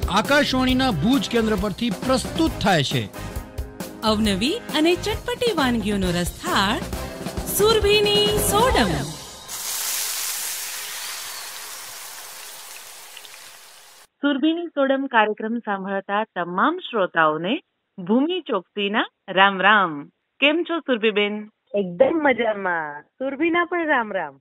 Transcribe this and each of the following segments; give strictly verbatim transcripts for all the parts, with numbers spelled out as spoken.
આકાશવાણીના ભુજ કેન્દ્ર પરથી પ્રસ્તુત થાય છે. અવનવી અને ચટપટી વાનગીઓનો રસથાળ સુરભીની સોડમ. સુરભીની સોડમ કાર્યક્રમ સાંભળતા તમામ શ્રોતાઓને ભૂમિ ચોકસીના રામ રામ. કેમ છો સુરભીબેન? એકદમ મજામાં. સુરભીના પણ રામ રામ.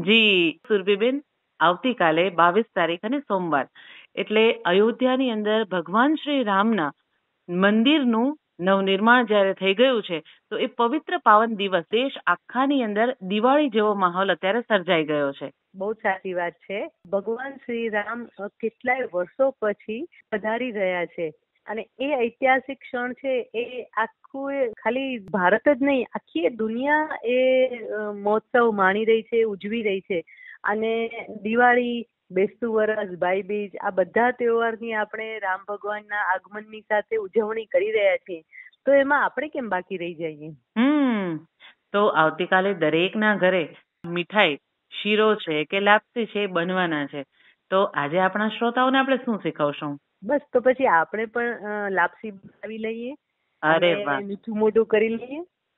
જી સુરભીબેન, આવતીકાલે બાવીસ તારીખ અને સોમવાર એટલે અયોધ્યાની અંદર ભગવાન શ્રી રામના મંદિરનું નવનિર્માણ જ્યારે થઈ ગયું છે, તો એ પવિત્ર પાવન દિવસ દેશ આખાની અંદર દિવાળી જેવો માહોલ અત્યારે સર્જાઈ ગયો છે. બહુ સાચી વાત છે. ભગવાન શ્રી રામ કેટલાય વર્ષો પછી પધારી રહ્યા છે અને એ ઐતિહાસિક ક્ષણ છે. એ આખું ખાલી ભારત જ નહીં, આખી દુનિયા એ મહોત્સવ માણી રહી છે, ઉજવી રહી છે. અને દિવાળી, બેસતું વરસ, ભાઈબીજ, આ બધા તહેવારની આપણે રામ ભગવાનના આગમનની સાથે ઉજવણી કરી રહ્યા છીએ. તો એમાં આપણે કેમ બાકી રહી જઈએ? હમ તો આવતીકાલે દરેકના ઘરે મીઠાઈ, શીરો છે કે લાપસી છે બનવાના છે. તો આજે આપણા શ્રોતાઓને આપણે શું શીખવશું? બસ તો પછી આપણે પણ લાપસી બનાવી લઈએ. અરે વાહ, મીઠું મોઢું કરી લઈએ.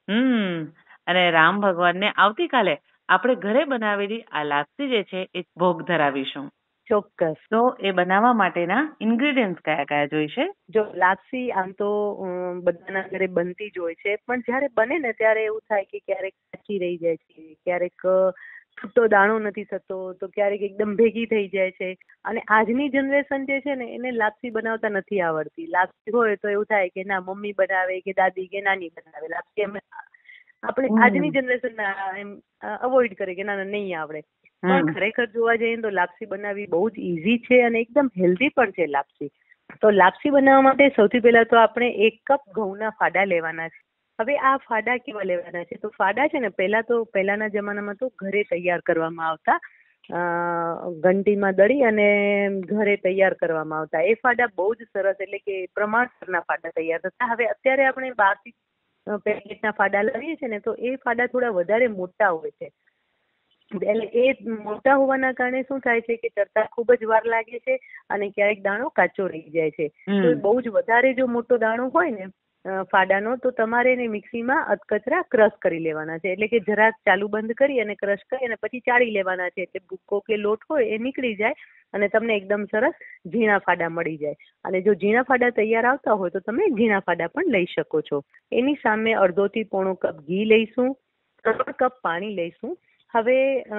હમ અને રામ ભગવાનને આવતીકાલે આપણે ઘરે બનાવેલી આ લાપસી જે છે એ ભોગ ધરાવીશું. ચોક્કસ. તો એ બનાવવા માટેના ઇન્ગ્રેડિયન્ટ્સ કયા કયા જોઈશે? જો લાપસી આમ તો બધાના ઘરે બનતી જ હોય છે, પણ જ્યારે બને ને ત્યારે એવું થાય કે ક્યારેક કાચી રહી જાય છે, ક્યારેક છૂટો દાણો નથી થતો, તો ક્યારેક એકદમ ભેગી થઈ જાય છે. અને આજની જનરેશન જે છે ને એને લાપસી બનાવતા નથી આવડતી. લાપસી હોય તો એવું થાય કે ના મમ્મી બનાવે કે દાદી કે નાની બનાવે. લાપસી અમે આપણે આજની જનરેશન એમ અવોઇડ કરે કે ના નહીં આવડે. પણ ખરેખર જોવા જઈએ તો લાપસી બનાવવી બહુ જ ઈઝી છે અને એકદમ હેલ્ધી પણ છે લાપસી. તો લાપસી બનાવવા માટે સૌથી પહેલા તો આપણે એક કપ ઘઉંના ફાડા લેવાના છે. હવે આ ફાડા કેવા લેવાના છે? તો ફાડા છે ને પહેલા તો પહેલાના જમાનામાં તો ઘરે તૈયાર કરવામાં આવતા, ઘંટીમાં દળી અને ઘરે તૈયાર કરવામાં આવતા. એ ફાડા બહુ જ સરસ, એટલે કે પ્રમાણસરના ફાડા તૈયાર થતા. હવે અત્યારે આપણે બહારથી પેકેટના ફાડા લાવીએ છીએ ને, તો એ ફાડા થોડા વધારે મોટા હોય છે. એટલે એ મોટા હોવાના કારણે શું થાય છે કે ચડતા ખૂબ જ વાર લાગે છે અને ક્યારેક દાણો કાચો રહી જાય છે. તો બહુ જ વધારે જો મોટો દાણો હોય ને ફાડાનો, તો તમારે એને મિક્સીમાં અધકચરા ક્રશ કરી લેવાના છે. એટલે કે જરાક ચાલુ બંધ કરી અને ક્રશ કરી અને પછી ચાળી લેવાના છે. એટલે ભૂકો કે લોટ હોય એ નીકળી જાય અને તમને એકદમ સરસ ઝીણા ફાડા મળી જાય. અને જો ઝીણા ફાડા તૈયાર આવતા હોય તો તમે ઝીણા ફાડા પણ લઈ શકો છો. એની સામે અડધોથી પોણો કપ ઘી લઈશું, ત્રણ કપ પાણી લઈશું. હવે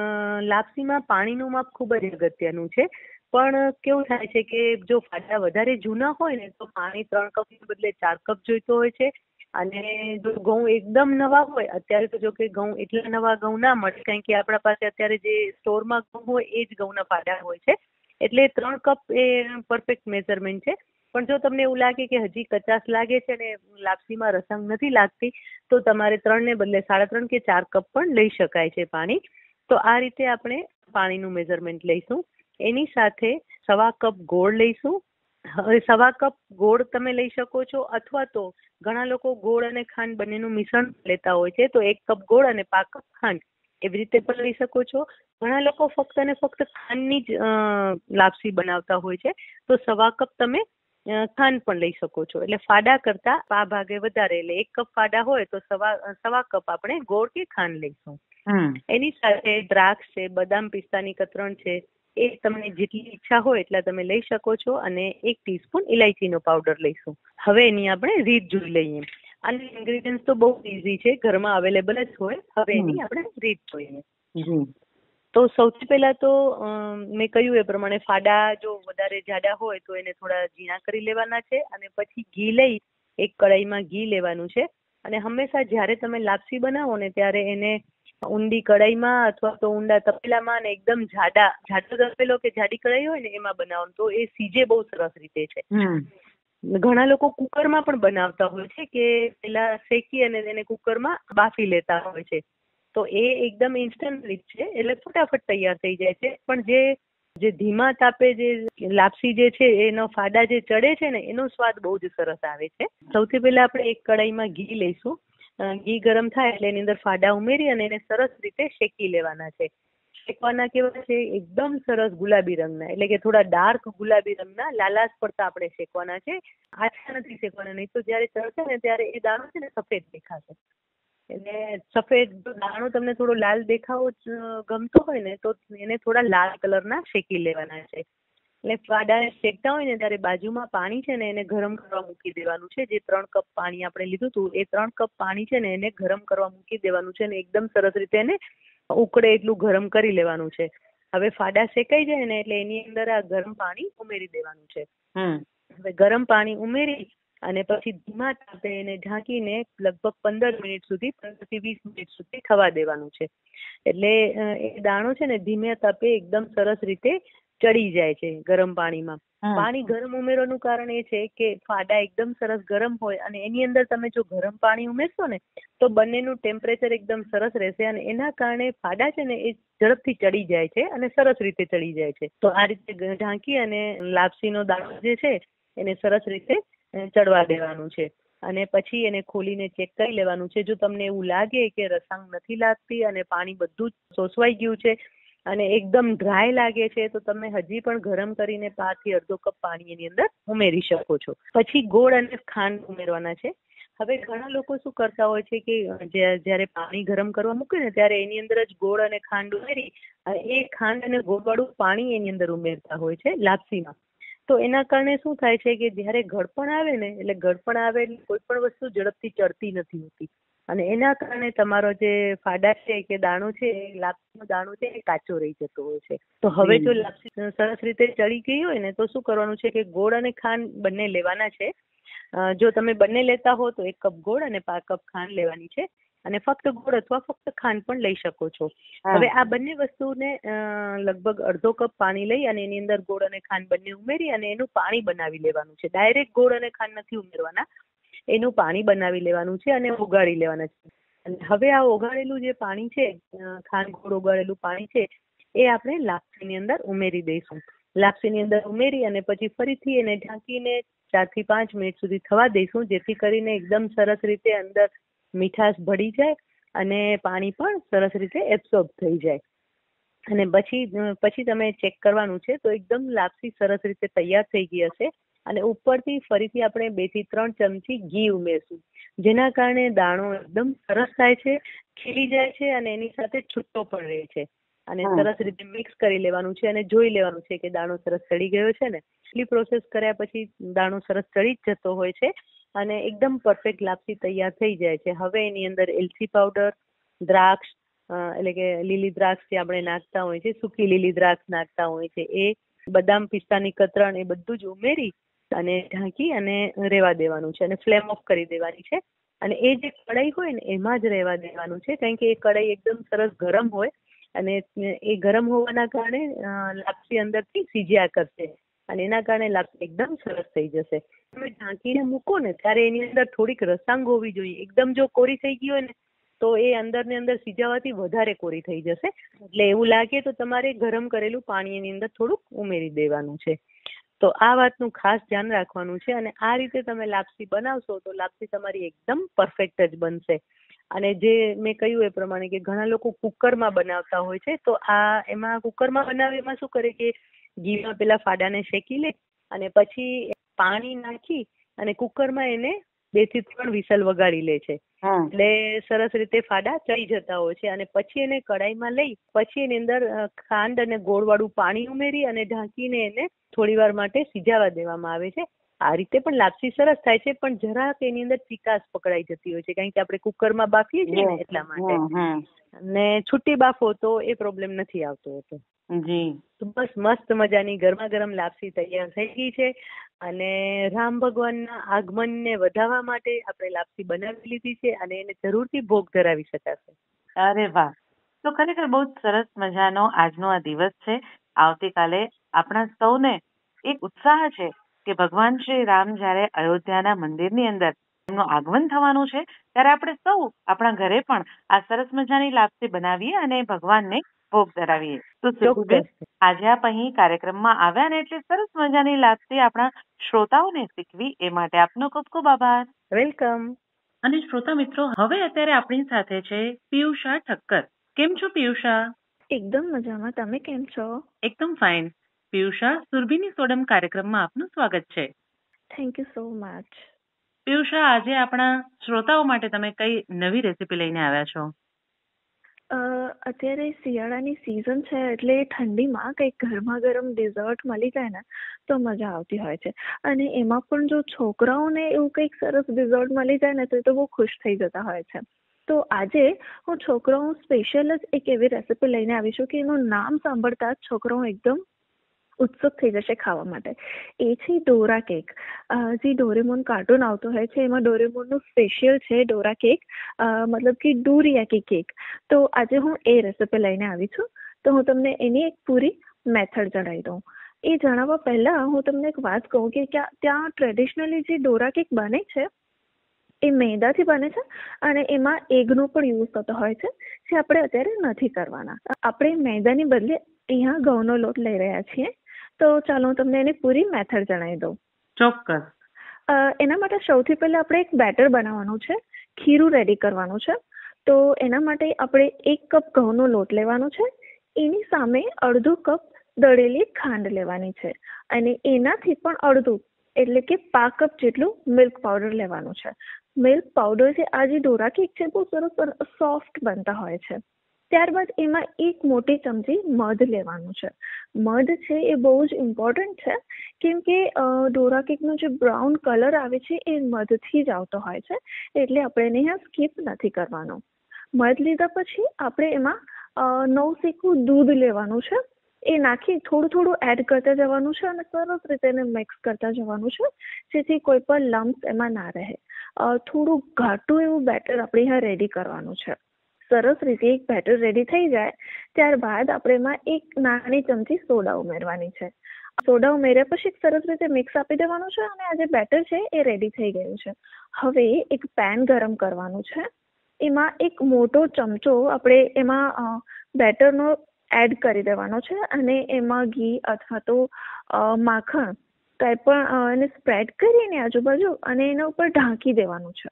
લાપસીમાં પાણીનું માપ ખૂબ જ અગત્યનું છે, પણ કેવું થાય છે કે જો ફાડા વધારે જૂના હોય ને તો પાણી ત્રણ કપને બદલે ચાર કપ જોઈતો હોય છે. અને જો ઘઉં એકદમ નવા હોય, અત્યારે તો જો કે ઘઉં એટલા નવા ઘઉં ના મળે, કારણ કે આપણા પાસે અત્યારે જે સ્ટોરમાં ઘઉં હોય એ જ ઘઉંના ફાડા હોય છે. એટલે ત્રણ કપ એ પરફેક્ટ મેઝરમેન્ટ છે. પણ જો તમને એવું લાગે કે હજી કચાશ લાગે છે ને લાપસીમાં રસંગ નથી લાગતી, તો તમારે ત્રણ ને બદલે સાડા ત્રણ કે ચાર કપ પણ લઈ શકાય છે પાણી. તો આ રીતે આપણે પાણીનું મેઝરમેન્ટ લઈશું. એની સાથે સવા કપ ગોળ લઈશું. હવે સવા કપ ગોળ તમે લઈ શકો છો, અથવા તો ઘણા લોકો ગોળ અને ખાંડ બંનેનું મિશ્રણ લેતા હોય છે, તો એક કપ ગોળ અને પાંચ કપ ખાંડ એવી રીતે પણ લઈ શકો છો. ઘણા લોકો ફક્ત અને ફક્ત ખાંડની જ લાપસી બનાવતા હોય છે, તો સવા કપ તમે ખાંડ પણ લઈ શકો છો. એટલે ફાડા કરતા આ ભાગે વધારે, એટલે એક કપ ફાડા હોય તો સવા સવા કપ આપણે ગોળ કે ખાંડ લઈશું. એની સાથે દ્રાક્ષ છે, બદામ પિસ્તાની કતરણ છે, એ તમને જેટલી ઈચ્છા હોય એટલા તમે લઈ શકો છો. અને એક ટીસ્પૂન ઇલાયચીનો પાવડર લઈશું. હવે એની આપણે રીત જોઈ લઈએ. અને ઇન્ગ્રેડિયન્ટ તો બહુ ઇઝી છે, ઘરમાં અવેલેબલ જ હોય. હવે એની આપણે રીત જોઈએ. તો સૌથી પહેલા તો મેં કહ્યું એ પ્રમાણે ફાડા જો વધારે જાડા હોય તો એને થોડા ઝીણા કરી લેવાના છે. અને પછી ઘી લઈ એક કઢાઈમાં ઘી લેવાનું છે. અને હંમેશા જ્યારે તમે લાપસી બનાવો ને ત્યારે એને ઊંડી કઢાઈમાં અથવા તો ઊંડા તપેલામાં ને એકદમ જાડા જાડો તપેલો કે જાડી કઢાઈ હોય ને એમાં બનાવો, તો એ સીજે બહુ સરસ રીતે છે. ઘણા લોકો કુકરમાં પણ બનાવતા હોય છે, કે પેલા શેકી અને એને કુકરમાં બાફી લેતા હોય છે. તો એ એકદમ ઇન્સ્ટન્ટ રીત છે, એટલે ફટાફટ તૈયાર થઈ જાય છે. પણ જે જે ધીમા તાપે જે લાપસી જે છે એનો ફાડા જે ચડે છે ને એનો સ્વાદ બહુ જ સરસ આવે છે. સૌથી પહેલા આપણે એક કઢાઈમાં ઘી લઈશું. ઘી ગરમ થાય એટલે એની અંદર ફાડા ઉમેરી અને એને સરસ રીતે શેકી લેવાના છે. શેકવાના કેવા છે, એકદમ સરસ ગુલાબી રંગના, એટલે કે થોડા ડાર્ક ગુલાબી રંગના લાલાશ પડતા આપણે શેકવાના છે. આછા નથી શેકવાના, નહીં તો જયારે ચડશે ને ત્યારે એ દાણો છે ને સફેદ દેખાશે. એટલે સફેદ દાણો તમને થોડો લાલ દેખાવો ગમતો હોય ને તો એને થોડા લાલ કલરના શેકી લેવાના છે. એટલે ફાડાને શેકતા હોય ને ત્યારે બાજુમાં પાણી છે ને એને ગરમ કરવા મૂકી દેવાનું છે. જે ત્રણ કપ પાણી આપણે લીધું હતું એ ત્રણ કપ પાણી છે ને એને ગરમ કરવા મૂકી દેવાનું છે ને એકદમ સરસ રીતે એને ઉકળે એટલું ગરમ કરી લેવાનું છે. હવે ફાડા શેકાઈ જાય ને એટલે એની અંદર આ ગરમ પાણી ઉમેરી દેવાનું છે. હવે ગરમ પાણી ઉમેરી અને પછી ધીમા તાપે એને ઢાંકીને લગભગ પંદર મિનિટ સુધી પંદર થી વીસ મિનિટ સુધી થવા દેવાનું છે. એટલે એ દાણો છે ને ધીમે તાપે એકદમ સરસ રીતે ચડી જાય છે ગરમ પાણીમાં. પાણી ગરમ ઉમેરવાનું કારણ એ છે કે ફાડા એકદમ સરસ ગરમ હોય અને એની અંદર તમે જો ગરમ પાણી ઉમેરશો ને તો બંનેનું ટેમ્પરેચર એકદમ સરસ રહેશે અને એના કારણે ફાડા છે ને એ ઝડપથી ચડી જાય છે અને સરસ રીતે ચડી જાય છે. તો આ રીતે ઢાંકી અને લાપસીનો દાણો જે છે એને સરસ રીતે ચડવા દેવાનું છે અને પછી એને ખોલીને ચેક કરી લેવાનું છે. જો તમને એવું લાગે કે રસાંગ નથી લાગતી અને પાણી બધું જ શોષવાઈ ગયું છે અને એકદમ ડ્રાય લાગે છે તો તમે હજી પણ ગરમ કરીને પાંચ થી અડધો કપ પાણી એની અંદર ઉમેરી શકો છો. પછી ગોળ અને ખાંડ ઉમેરવાના છે. હવે ઘણા લોકો શું કરતા હોય છે કે જ્યારે પાણી ગરમ કરવા મૂકે ને ત્યારે એની અંદર જ ગોળ અને ખાંડ ઉમેરી અને એ ખાંડ અને ગોળવાળું પાણી એની અંદર ઉમેરતા હોય છે લાપસીમાં. તો એના કારણે શું થાય છે કે જ્યારે ગળપણ આવે ને એટલે ગળપણ આવે એટલે કોઈ પણ વસ્તુ ઝડપથી ચડતી નથી હોતી અને એના કારણે તમારો જે ફાડા છે કે દાણો છે એ લાપસીનો દાણો છે એ કાચો રહી જતો હોય છે. તો હવે જો લાપસી સરસ રીતે ચડી ગઈ હોય ને તો શું કરવાનું છે કે ગોળ અને ખાંડ બંને લેવાના છે. જો તમે બંને લેતા હો તો એક કપ ગોળ અને પાંચ કપ ખાંડ લેવાની છે અને ફક્ત ગોળ અથવા ફક્ત ખાંડ પણ લઈ શકો છો. હવે આ બંને વસ્તુને લગભગ અડધો કપ પાણી લઈ અને એની અંદર ગોળ અને ખાંડ બંને ઉમેરી અને એનું પાણી બનાવી લેવાનું છે. ડાયરેક્ટ ગોળ અને ખાંડ નથી ઉમેરવાના, એનું પાણી બનાવી લેવાનું છે અને ઓગાળી લેવાના છે. અને હવે આ ઓગાળેલું જે પાણી છે, ખાંડ ગોળ ઓગાળેલું પાણી છે એ આપણે લાપસીની અંદર ઉમેરી દઈશું. લાપસીની અંદર ઉમેરી અને પછી ફરીથી એને ઢાંકીને ચાર થી પાંચ મિનિટ સુધી થવા દઈશું, જેથી કરીને એકદમ સરસ રીતે અંદર મીઠાશ ભળી જાય અને પાણી પણ સરસ રીતે એબ્સોર્બ થઈ જાય. અને પછી પછી તમે ચેક કરવાનું છે તો એકદમ લાપસી સરસ રીતે તૈયાર થઈ ગઈ હશે અને ઉપરથી ફરીથી આપણે બે થી ત્રણ ચમચી ઘી ઉમેરશું, જેના કારણે દાણો એકદમ સરસ થાય છે, ખીલી જાય છે અને એની સાથે છૂટો પણ રહે છે. અને સરસ રીતે મિક્સ કરી લેવાનું છે અને જોઈ લેવાનું છે કે દાણો સરસ ચડી ગયો છે ને. એટલી પ્રોસેસ કર્યા પછી દાણો સરસ ચડી જ જતો હોય છે અને એકદમ પરફેક્ટ લાપસી તૈયાર થઈ જાય છે. હવે એની અંદર એલચી પાવડર, દ્રાક્ષ એટલે કે લીલી દ્રાક્ષ જે આપણે નાખતા હોય છે, સૂકી લીલી દ્રાક્ષ નાખતા હોય છે, એ બદામ પિસ્તાની કતરણ એ બધું જ ઉમેરી અને ઢાંકી અને રહેવા દેવાનું છે અને ફ્લેમ ઓફ કરી દેવાની છે. અને એ જે કઢાઈ હોય ને એમાં જ રહેવા દેવાનું છે, કારણ કે એ કઢાઈ એકદમ સરસ ગરમ હોય અને એ ગરમ હોવાના કારણે લાપસી અંદરથી સીજ્યા કરશે અને એના કારણે લાપસી એકદમ સરસ થઈ જશે. તમે ઢાંકીને મૂકો ને ત્યારે એની અંદર થોડીક રસાંગ હોવી જોઈએ. એકદમ જો કોરી થઈ ગઈ હોય ને તો એ અંદર ને અંદર સીજાવાથી વધારે કોરી થઈ જશે. એટલે એવું લાગે તો તમારે ગરમ કરેલું પાણી એની અંદર થોડુંક ઉમેરી દેવાનું છે. તો આ વાતનું ખાસ ધ્યાન રાખવાનું છે અને આ રીતે તમે લાપસી બનાવશો તો લાપસી તમારી એકદમ પરફેક્ટ જ બનશે. અને જે મેં કહ્યું એ પ્રમાણે કે ઘણા લોકો કુકરમાં બનાવતા હોય છે, તો આ એમાં કુકરમાં બનાવે એમાં શું કરે કે ઘીમાં પેલા ફાડાને શેકી લે અને પછી પાણી નાખી અને કુકરમાં એને બે થી ત્રણ વિસલ વગાડી લે છે. એટલે સરસ રીતે ફાડા ચડી જતા હોય છે અને પછી એને કઢાઈમાં લઈ પછી એની અંદર ખાંડ અને ગોળ વાળું પાણી ઉમેરી અને ઢાંકીને એને થોડી વાર માટે સિજાવા દેવામાં આવે છે. આ રીતે પણ લાપસી સરસ થાય છે, પણ જરાક એની અંદર ચીકાશ પકડાઈ જતી હોય છે, કારણ કે આપણે કુકરમાં બાફીએ છીએ ને એટલા માટે. ને છૂટી બાફો તો એ પ્રોબ્લેમ નથી આવતો હોતો. જી તો બસ મસ્ત મજાની ગરમા ગરમ લાપસી તૈયાર થઈ ગઈ છે અને રામ ભગવાનના આગમનને વધારવા માટે આપણે લાપસી બનાવી લીધી છે અને એને જરૂરથી ભોગ ધરાવી શકાશે. અરે વાહ! તો ખરેખર બહુ સરસ મજાનો આજનો આ દિવસ છે. આવતીકાલે આપણા સૌને એક ઉત્સાહ છે કે ભગવાન શ્રી રામ જયારે અયોધ્યાના મંદિરની અંદર એમનું આગમન થવાનું છે ત્યારે આપણે સૌ આપણા ઘરે પણ આ સરસ મજાની લાપસી બનાવીએ અને ભગવાનને ભોગ ધરાવીએ. તો આજે આપ અહીં કાર્યક્રમમાં આવ્યા ને એટલે સરસ મજાની લાપસી આપણા શ્રોતાઓને શીખવી એ માટે આપનો ખૂબ ખૂબ આભાર. વેલકમ. અને શ્રોતા મિત્રો, હવે અત્યારે આપણી સાથે છે પિયુષા ઠક્કર. કેમ છો પિયુષા? એકદમ મજામાં. તમે કેમ છો? એકદમ ફાઇન. પિયુષા, સુરભીની સોડમ કાર્યક્રમમાં આપનું સ્વાગત છે. Thank you so much. Piyusha, આજે આપણા શ્રોતાઓ માટે તમે કઈ નવી રેસીપી લઈને આવ્યા છો? અત્યારે શિયાળાની સિઝન છે એટલે ઠંડીમાં કંઈક ગરમા ગરમ ડિઝર્ટ મળી જાય ને તો મજા આવતી હોય છે. અને એમાં પણ જો છોકરાઓને એવું કંઈક સરસ ડિઝર્ટ મળી જાય ને તો એ તો બહુ ખુશ થઈ જતા હોય છે. તો આજે હું છોકરાઓ સ્પેશિયલ જ એક એવી રેસીપી લઈને આવી છું કે એનું નામ સાંભળતા જ છોકરાઓ એકદમ ઉત્સુક થઈ જશે ખાવા માટે. એ છે ડોરા કેક. જે ડોરેમોન કાર્ટૂન આવતો હોય છે એમાં ડોરેમોનનું સ્પેશિયલ છે ડોરા કેક, મતલબ કે ડોરિયાકી કેક. તો આજે હું એ રેસીપી લઈને આવી છું. તો હું તમને એની એક પૂરી મેથડ જણાવી દઉં. એ જણાવવા પહેલાં હું તમને એક વાત કહું કે ત્યાં ટ્રેડિશનલી જે ડોરા કેક બને છે એ મેદાથી બને છે અને એમાં એગનો પણ યુઝ થતો હોય છે, જે આપણે અત્યારે નથી કરવાના. આપણે મેદાની બદલે અહીંયા ઘઉંનો લોટ લઈ રહ્યા છીએ. તો ચાલો હું તમને એની પૂરી મેથડ જણાવી દઉં. ચોક્કસ. એના માટે સૌથી પહેલા આપણે એક બેટર બનાવવાનું છે, ખીરું રેડી કરવાનું છે. તો એના માટે આપણે એક કપ ઘઉંનો લોટ લેવાનો છે, એની સામે અડધો કપ દળેલી ખાંડ લેવાની છે અને એનાથી પણ અડધું એટલે કે પા કપ જેટલું મિલ્ક પાવડર લેવાનું છે. મિલ્ક પાવડરથી આ જે ડોરા કેક છે બહુ સરસ સોફ્ટ બનતા હોય છે. ત્યારબાદ એમાં એક મોટી ચમચી મધ લેવાનું છે. મધ છે એ બહુ જ ઇમ્પોર્ટન્ટ છે કેમ કે ડોરા કેકનો જે બ્રાઉન કલર આવે છે એ મધથી જ આવતો હોય છે, એટલે આપણે એને અહીંયા સ્કીપ નથી કરવાનો. મધ લીધા પછી આપણે એમાં નવ શેકું દૂધ લેવાનું છે. એ નાખી થોડું થોડું એડ કરતા જવાનું છે અને સરસ રીતે એને મિક્સ કરતા જવાનું છે, જેથી કોઈ પણ લમ્સ એમાં ના રહે. થોડું ઘાટું એવું બેટર આપણે અહીંયા રેડી કરવાનું છે. સરસ રીતે એક બેટર રેડી થઈ જાય ત્યારબાદ આપણે એમાં એક નાની ચમચી સોડા ઉમેરવાની છે. સોડા ઉમેર્યા પછી સરસ રીતે મિક્સ આપી દેવાનું છે અને આ જે બેટર છે એ રેડી થઈ ગયું છે. હવે એક પેન ગરમ કરવાનું છે. એમાં એક મોટો ચમચો આપણે એમાં બેટરનો એડ કરી દેવાનો છે અને એમાં ઘી અથવા તો માખણ કંઈ પણ એને સ્પ્રેડ કરીને આજુબાજુ અને એના ઉપર ઢાંકી દેવાનું છે.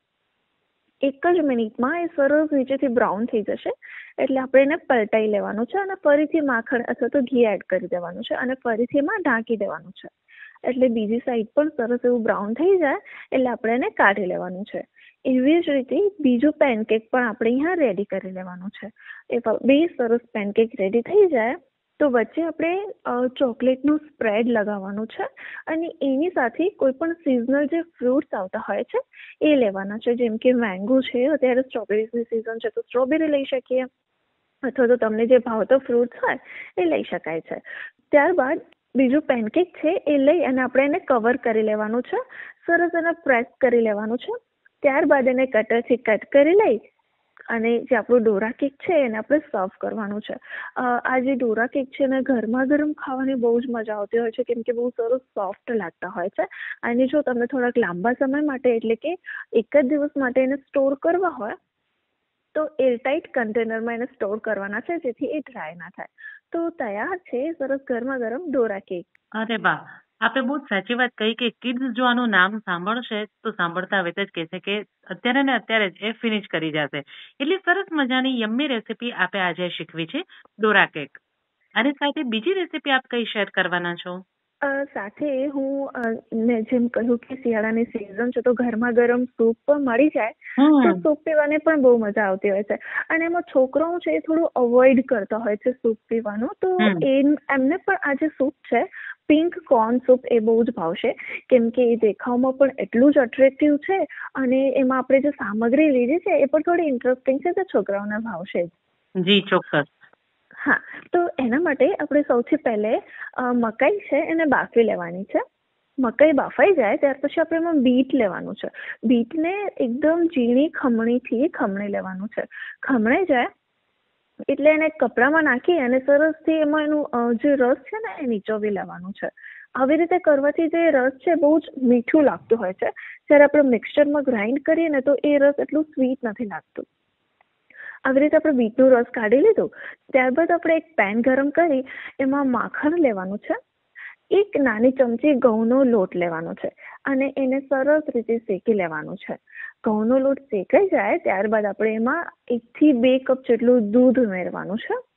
એક જ મિનિટમાં એ સરસ નીચેથી બ્રાઉન થઈ જશે એટલે આપણે એને પલટાઈ લેવાનું છે અને ફરીથી માખણ અથવા તો ઘી એડ કરી દેવાનું છે અને ફરીથી એમાં ઢાંકી દેવાનું છે. એટલે બીજી સાઈડ પણ સરસ એવું બ્રાઉન થઈ જાય એટલે આપણે એને કાઢી લેવાનું છે. એવી જ રીતે બીજું પેનકેક પણ આપણે અહીંયા રેડી કરી લેવાનું છે. એ બે સરસ પેનકેક રેડી થઈ જાય તો વચ્ચે આપણે ચોકલેટનું સ્પ્રેડ લગાવવાનું છે અને એની સાથે કોઈ પણ સિઝનલ જે ફ્રૂટ્સ આવતા હોય છે એ લેવાના છે. જેમ કે મેંગો છે, અત્યારે સ્ટ્રોબેરીની સિઝન છે તો સ્ટ્રોબેરી લઈ શકીએ અથવા તો તમને જે ભાવતો ફ્રૂટ્સ હોય એ લઈ શકાય છે. ત્યારબાદ બીજું પેનકેક છે એ લઈ અને આપણે એને કવર કરી લેવાનું છે, સરસ એને પ્રેસ કરી લેવાનું છે. ત્યારબાદ એને કટરથી કટ કરી લઈ અને જે આપણું ડોરા કેક છે એને આપણે સર્વ કરવાનું છે. આ જે ડોરા કેક છે એને ગરમા ગરમ ખાવાની બહુ જ મજા આવતી હોય છે કેમ કે બહુ સરસ સોફ્ટ લાગતા હોય છે. અને જો તમે થોડાક લાંબા સમય માટે એટલે કે એક જ દિવસ માટે એને સ્ટોર કરવા હોય તો એરટાઇટ કન્ટેનરમાં એને સ્ટોર કરવાના છે જેથી એ ડ્રાય ના થાય. તો તૈયાર છે સરસ ગરમા ગરમ ડોરા કેક. અરે વાહ, આપણે બહુ સાચી વાત કહી કે કિડ્સ જો આનું નામ સાંભળશે તો સાંભળતા હવે જ કહેશે કે અત્યારે ને અત્યારે જ એ ફિનિશ કરી જશે. એટલી સરસ મજાની યમ્મી રેસીપી આપે આજે શીખવી છે ડોરા કેક. અને સાથે બીજી રેસીપી આપ કઈ શેર કરવાના છો? સાથે હું મેં જેમ કહ્યું કે શિયાળાની સિઝન છે તો ગરમા ગરમ સૂપ પણ મળી જાય તો સૂપ પીવાની પણ બહુ મજા આવતી હોય છે. અને એમાં છોકરાઓ છે એ થોડું અવોઇડ કરતા હોય છે સૂપ પીવાનું, તો એ એમને પણ આ જે સૂપ છે પિંક કોર્ન સૂપ એ બહુ જ ભાવશે કેમ કે એ દેખાવમાં પણ એટલું જ અટ્રેક્ટિવ છે અને એમાં આપણે જે સામગ્રી લીધી છે એ પણ થોડી ઇન્ટરેસ્ટિંગ છે તો છોકરાઓને ભાવશે જ. જી ચોક્કસ. હા, તો એના માટે આપણે સૌથી પહેલે મકાઈ છે એને બાફી લેવાની છે. મકાઈ બાફાઈ જાય ત્યાર પછી આપણે એમાં બીટ લેવાનું છે. બીટને એકદમ ઝીણી ખમણીથી ખમણી લેવાનું છે. ખમણાઈ જાય એટલે એને કપડામાં નાખી અને સરસથી એમાં એનું જે રસ છે ને એ નીચોવી લેવાનું છે. આવી રીતે કરવાથી જે રસ છે બહુ જ મીઠું લાગતું હોય છે. જ્યારે આપણે મિક્સચરમાં ગ્રાઇન્ડ કરીએ ને તો એ રસ એટલું સ્વીટ નથી લાગતું. આવી રીતે આપણે બીટનો રસ કાઢી લીધો ત્યારબાદ આપણે એક પેન ગરમ કરી એમાં માખણ લેવાનું છે. એક નાની ચમચી ઘઉંનો લોટ લેવાનો છે અને એને સરસ રીતે શેકી લેવાનું છે. ઘઉંનો લોટ શેકાઈ જાય ત્યારબાદ આપણે એમાં એકથી બે કપ જેટલું દૂધ ઉમેરવાનું છે.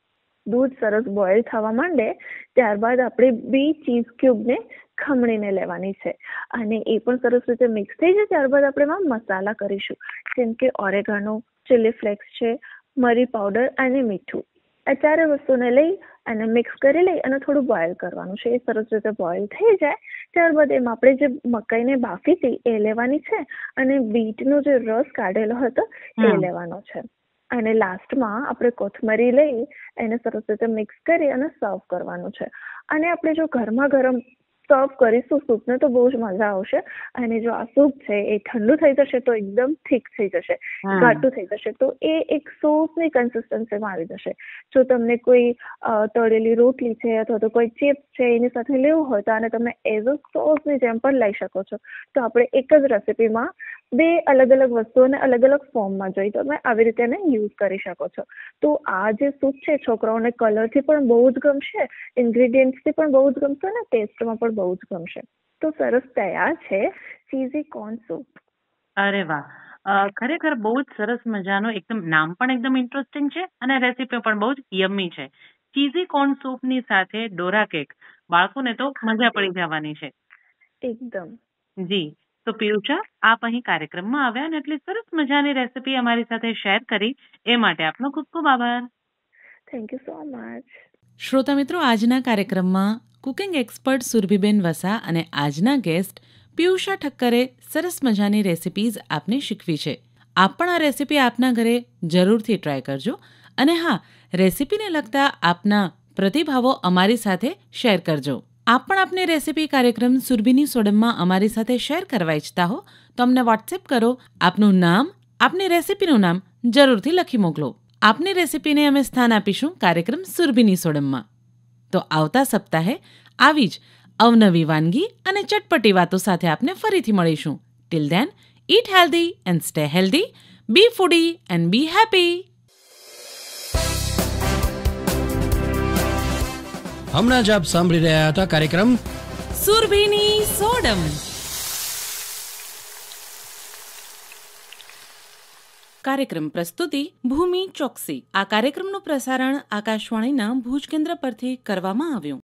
દૂધ સરસ બોઇલ થવા માંડે ત્યારબાદ આપણે બે ચીઝ ક્યુબને ખમણીને લેવાની છે અને એ પણ સરસ રીતે મિક્સ થઈ જાય ત્યારબાદ આપણે એમાં મસાલા કરીશું, જેમ કે ઓરેગાનો, ચીલી ફ્લેક્સ છે, મરી પાવડર અને મીઠું. આ ચારે વસ્તુને લઈ અને મિક્સ કરી લઈ અને થોડું બોઇલ કરવાનું છે. એ સરસ રીતે બોઇલ થઈ જાય ત્યારબાદ એમાં આપણે જે મકાઈને બાફી હતી એ લેવાની છે અને બીટનો જે રસ કાઢેલો હતો એ લેવાનો છે અને લાસ્ટમાં આપણે કોથમરી લઈ એને સરસ રીતે મિક્સ કરી અને સર્વ કરવાનું છે. અને આપણે જો ગરમા ગરમ સર્વ કરીશું સૂપને તો બહુ જ મજા આવશે. અને જો આ સૂપ છે એ ઠંડુ થઈ જશે તો એકદમ થીક થઈ જશે, ઘાટું થઈ જશે, તો એ એક સોસની કન્સિસ્ટન્સીમાં આવી જશે. જો તમને કોઈ તળેલી રોટલી છે અથવા તો કોઈ ચિપ્સ છે એની સાથે લેવું હોય તો આને તમે એઝ અ સોસની જેમ પણ લઈ શકો છો. તો આપણે એક જ રેસીપીમાં બે અલગ અલગ વસ્તુઓને અલગ અલગ ફોર્મમાં જોઈ તમે આવી રીતે એને યુઝ કરી શકો છો. તો આ જે સૂપ છે છોકરાઓને કલરથી પણ બહુ જ ગમશે, ઇન્ગ્રીડિયન્ટ્સથી પણ બહુ જ ગમશે અને ટેસ્ટમાં પણ બહુ જ ગમશે. તો સરસ તૈયાર છે ચીઝી કોર્ન સૂપ. અરે વાહ, અ, ખરેખર બહુ જ સરસ મજાનો, એકદમ નામ પણ એકદમ ઇન્ટરેસ્ટિંગ છે અને રેસીપી પણ બહુ જ યમ્મી છે. ચીઝી કોર્ન સૂપની સાથે ડોરા કેક, બાળકોને તો મજા પડી જવાની છે. એકદમ. જી, તો પિયુષા, આપ અહીં કાર્યક્રમમાં આવ્યા અને એટલી સરસ મજાની રેસીપી અમારી સાથે શેર કરી એ માટે આપનો ખૂબ ખૂબ આભાર. Thank you so much. શ્રોતા મિત્રો, આજના કાર્યક્રમમાં કુકિંગ એક્સપર્ટ સુરભીબેન વસા અને આજના ગેસ્ટ પિયુષા ઠક્કરે સરસ મજાની રેસિપીઝ આપને શીખવી છે. આપ પણ આ રેસિપી આપના ઘરે જરૂરથી ટ્રાય કરજો અને હા, રેસિપીને લગતા આપના પ્રતિભાવો અમારી સાથે શેર કરજો. આપ પણ આપની રેસિપી કાર્યક્રમ સુરભીની સોડમમાં અમારી સાથે શેર કરવા ઈચ્છતા હો તો અમને વોટ્સએપ કરો. આપનું નામ, આપની રેસિપીનું નામ જરૂરથી લખી મોકલો. આપની રેસિપીને અમે સ્થાન આપીશું કાર્યક્રમ સુરભીની સોડમમાં. તો આવતા સપ્તાહે આવી જ અવનવી વાનગી અને ચટપટી વાતો સાથે આપને ફરીથી મળીશું. Till then, eat healthy and stay healthy, be foodie and be happy. હમણાં જ આપ સાંભળી રહ્યા હતા કાર્યક્રમ સુરભીની સોડમ. કાર્યક્રમ પ્રસ્તુતિ ભૂમિ ચોકસી. આ કાર્યક્રમનું પ્રસારણ આકાશવાણીના ભુજ કેન્દ્ર પરથી કરવામાં આવ્યું.